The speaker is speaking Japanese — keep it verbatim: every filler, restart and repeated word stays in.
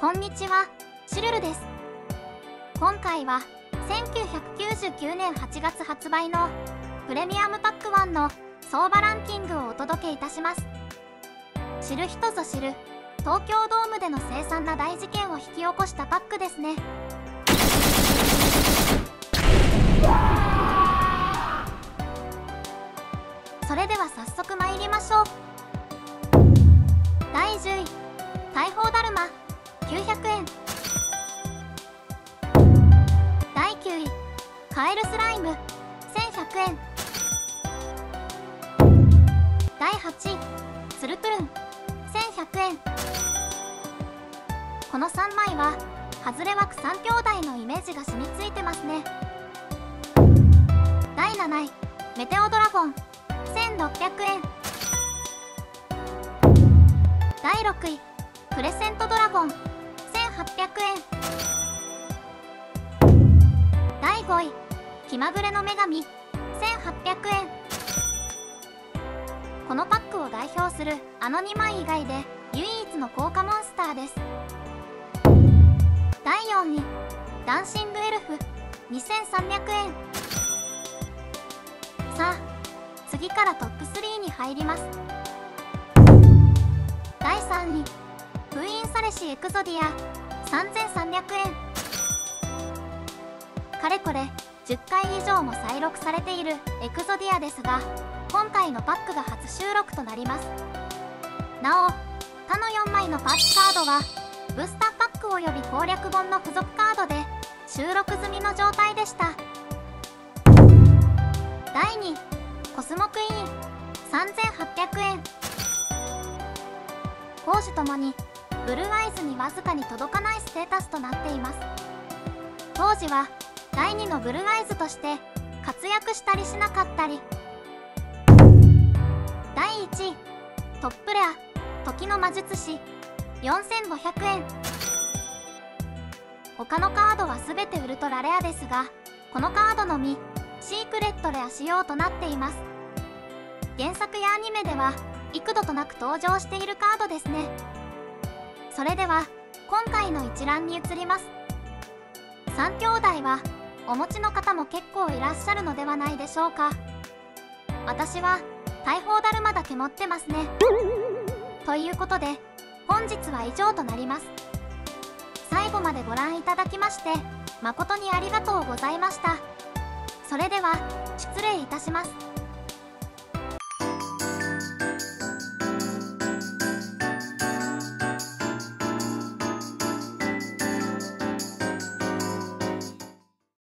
こんにちは、シュルルです。今回はせんきゅうひゃくきゅうじゅうきゅうねんはちがつ発売のプレミアムパックワンの相場ランキングをお届けいたします。知る人ぞ知る東京ドームでの凄惨な大事件を引き起こしたパックですね。それでは早速参りましょう。だいじゅうい、大砲だるまきゅうひゃくえん。だいきゅうい、カエルスライムせんひゃくえん。だいはちい、ツルプルンせんひゃくえん。このさんまいは外れ枠さん兄弟のイメージが染みついてますね。だいなない、メテオドラゴンせんろっぴゃくえん。だいろくい、クレセントドラゴンせんはっぴゃくえん。だいごい、気まぐれの女神せんはっぴゃくえん。このパックを代表するあのにまい以外で唯一の高価モンスターです。だいよんい、ダンシングエルフにせんさんびゃくえん。さあ次からトップスリーに入ります。だいさんい、封印されしエクゾディアさんぜんさんびゃくえん。かれこれじゅっかい以上も再録されているエクゾディアですが、今回のパックが初収録となります。なお他のよんまいのパッチカードはブースターパックおよび攻略本の付属カードで収録済みの状態でした。だいにい、コスモクイーンさんぜんはっぴゃくえん。攻守ともにブルーアイズにわずかに届かないステータスとなっています。当時はだいにのブルーアイズとして活躍したりしなかったり。だいいちい、トップレア時の魔術師よんせんごひゃくえん。他のカードは全てウルトラレアですが、このカードのみシークレットレア仕様となっています。原作やアニメでは幾度となく登場しているカードですね。それでは今回の一覧に移ります。さん兄弟はお持ちの方も結構いらっしゃるのではないでしょうか。私は大砲だるまだけ持ってますね。ということで本日は以上となります。最後までご覧いただきまして誠にありがとうございました。それでは失礼いたします。